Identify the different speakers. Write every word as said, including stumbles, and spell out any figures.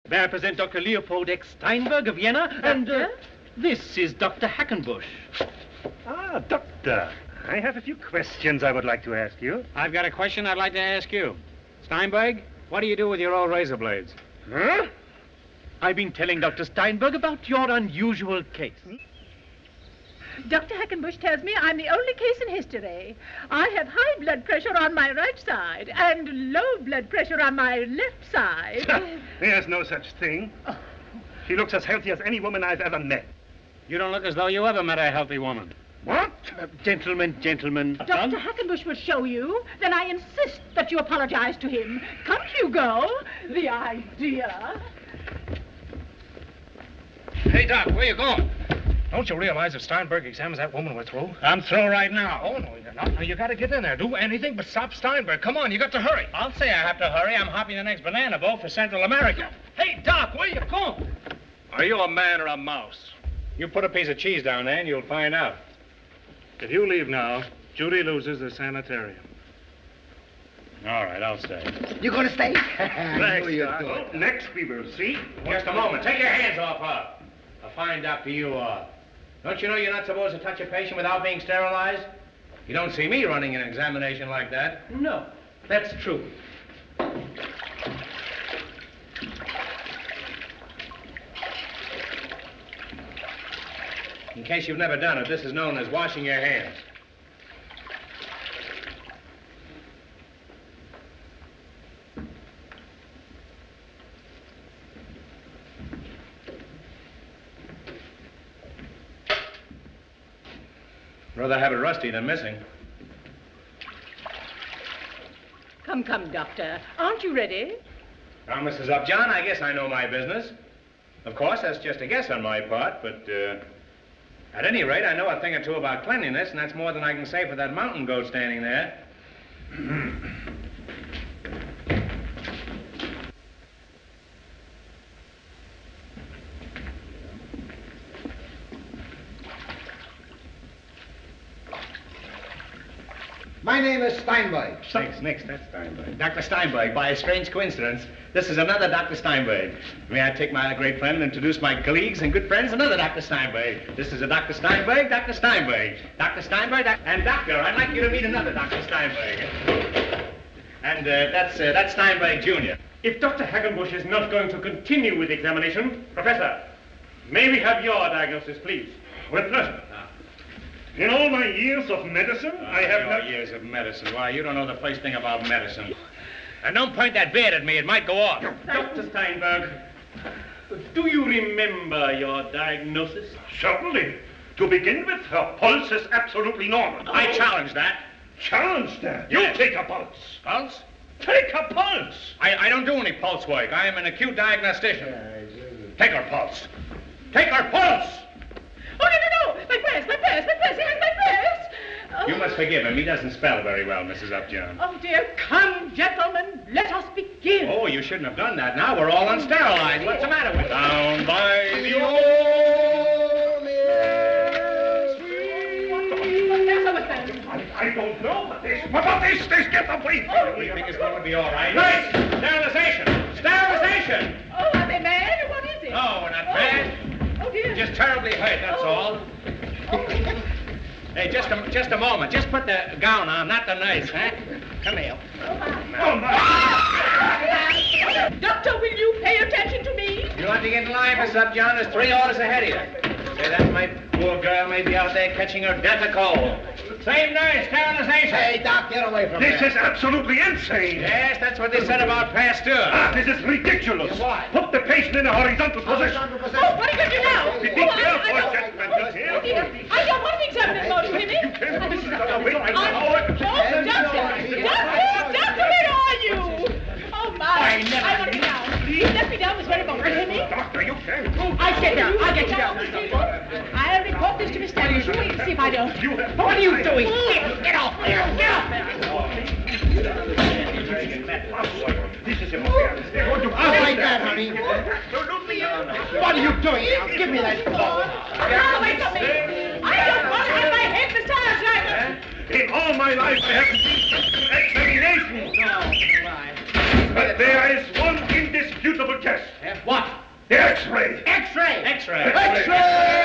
Speaker 1: May I present Doctor Leopold X. Steinberg of Vienna,
Speaker 2: Doctor?
Speaker 1: and uh, this is Doctor Hackenbush.
Speaker 3: Ah, Doctor. I have a few questions I would like to ask you.
Speaker 4: I've got a question I'd like to ask you. Steinberg, what do you do with your old razor blades?
Speaker 3: Huh?
Speaker 1: I've been telling Doctor Steinberg about your unusual case.
Speaker 2: Doctor Hackenbush tells me I'm the only case in history. I have high blood pressure on my right side and low blood pressure on my left side.
Speaker 3: There's no such thing.
Speaker 2: Oh.
Speaker 3: She looks as healthy as any woman I've ever met.
Speaker 4: You don't look as though you ever met a healthy woman.
Speaker 3: What?
Speaker 1: Uh, gentlemen, gentlemen.
Speaker 2: Doctor Hackenbush will show you. Then I insist that you apologize to him. Come, Hugo. The idea.
Speaker 4: Hey, Doc, where you going?
Speaker 5: Don't you realize if Steinberg examines that woman, we're through?
Speaker 4: I'm through right now.
Speaker 5: Oh, no, you're not. Now, you gotta get in there. Do anything but stop Steinberg. Come on, you got to hurry.
Speaker 4: I'll say I have to hurry. I'm hopping the next banana boat for Central America.
Speaker 5: Hey, Doc, where you going?
Speaker 4: Are you a man or a mouse? You put a piece of cheese down there and you'll find out.
Speaker 3: If you leave now, Judy loses the sanitarium.
Speaker 4: All right, I'll stay.
Speaker 6: You gonna stay?
Speaker 3: Thanks,
Speaker 6: you
Speaker 3: Doc.
Speaker 6: do.
Speaker 3: Well, next we will see.
Speaker 4: Just a moment. Take your hands off her. A fine doctor you are. Don't you know you're not supposed to touch a patient without being sterilized? You don't see me running an examination like that.
Speaker 1: No, that's true.
Speaker 4: In case you've never done it, this is known as washing your hands. Rather have it rusty than missing.
Speaker 2: Come, come, Doctor. Aren't you ready?
Speaker 4: Now, Missus Upjohn, I guess I know my business. Of course, that's just a guess on my part, but uh, at any rate, I know a thing or two about cleanliness, and that's more than I can say for that mountain goat standing there.
Speaker 6: My name is Steinberg.
Speaker 4: Nix, nix, that's Steinberg. Doctor Steinberg, by a strange coincidence, this is another Doctor Steinberg. May I take my great friend and introduce my colleagues and good friends, another Doctor Steinberg. This is a Doctor Steinberg, Doctor Steinberg. Doctor Steinberg, doc and Doctor, I'd like you to meet another Doctor Steinberg. And uh, that's, uh, that's Steinberg, Junior
Speaker 1: If Doctor Hackenbush is not going to continue with the examination, Professor, may we have your diagnosis, please?
Speaker 3: With pleasure. In all my years of medicine,
Speaker 4: Oh,
Speaker 3: I have
Speaker 4: your
Speaker 3: not...
Speaker 4: years of medicine. Why, you don't know the first thing about medicine. And don't point that beard at me. It might go off.
Speaker 1: Doctor Steinberg, do you remember your diagnosis?
Speaker 3: Certainly. To begin with, her pulse is absolutely normal.
Speaker 4: I challenge that.
Speaker 3: Challenge that. You
Speaker 4: Yes.
Speaker 3: take a pulse.
Speaker 4: Pulse?
Speaker 3: Take a pulse.
Speaker 4: I, I don't do any pulse work. I am an acute diagnostician. Take her pulse. Take her pulse!
Speaker 2: Oh, no, no, no! My purse, my purse, my purse! He has my purse! Oh.
Speaker 4: You must forgive him. He doesn't spell very well, Missus Upjohn.
Speaker 2: Oh, dear. Come, gentlemen, let us begin.
Speaker 4: Oh, you shouldn't have done that. Now we're all unsterilized. What's the matter with you? Down by the old
Speaker 3: I, I don't know what this... What about this? This, get away from
Speaker 4: We
Speaker 3: me.
Speaker 4: think it's going to be all right. Right! Sterilization! Sterilization!
Speaker 2: Oh, are they mad? What is it?
Speaker 4: No, we're not bad.
Speaker 2: Oh, dear.
Speaker 4: Just terribly hurt, that's all.
Speaker 2: Oh.
Speaker 4: Hey, just a, just a moment. Just put the gown on, not the nurse, huh? Come here.
Speaker 3: Oh, my...
Speaker 2: Doctor, will you pay attention to me?
Speaker 4: You'll have to get in line, Miss Upjohn. There's three orders ahead of you. Say, that's my poor girl may be out there catching her death of cold. Same nurse, sterilization.
Speaker 6: Hey, Doc, get away from
Speaker 3: This
Speaker 6: there.
Speaker 3: is absolutely insane.
Speaker 4: Yes, that's what they said about Pasteur.
Speaker 3: Ah, this is ridiculous.
Speaker 6: Why?
Speaker 3: Put the patient in a horizontal position.
Speaker 6: Horizontal
Speaker 2: Oh,
Speaker 6: position.
Speaker 2: what are you going to do now?
Speaker 3: Be
Speaker 2: Oh, I,
Speaker 3: careful,
Speaker 2: I don't...
Speaker 3: gentlemen, be
Speaker 2: Oh,
Speaker 3: careful.
Speaker 2: dear. I don't want to examine his motive, Timmy.
Speaker 3: You can't do this. Now, wait, I
Speaker 2: Oh,
Speaker 3: know.
Speaker 2: Doctor! Doctor! Doctor, where are you? Oh, my.
Speaker 3: I never-
Speaker 2: I want to get down. You left me down this very moment, Timmy.
Speaker 3: Doctor, you can't.
Speaker 2: I'll get down. I'll get you down. I'll report this to Mister Standish. You wait and see if I don't.
Speaker 3: You have...
Speaker 2: What are you doing? Get off there. Get off there.
Speaker 3: This is impossible. They're going to...
Speaker 6: All right, that, honey.
Speaker 3: Absolutely.
Speaker 6: What are you doing now? Give me that phone.
Speaker 2: Get away from me. I don't want to have my head massaged like this.
Speaker 3: In all my life, I haven't seen examinations.
Speaker 4: No, right.
Speaker 3: But there is one indisputable test.
Speaker 4: Eh, what?
Speaker 3: The X-ray.
Speaker 6: X-ray!
Speaker 4: X-ray.
Speaker 6: X-ray!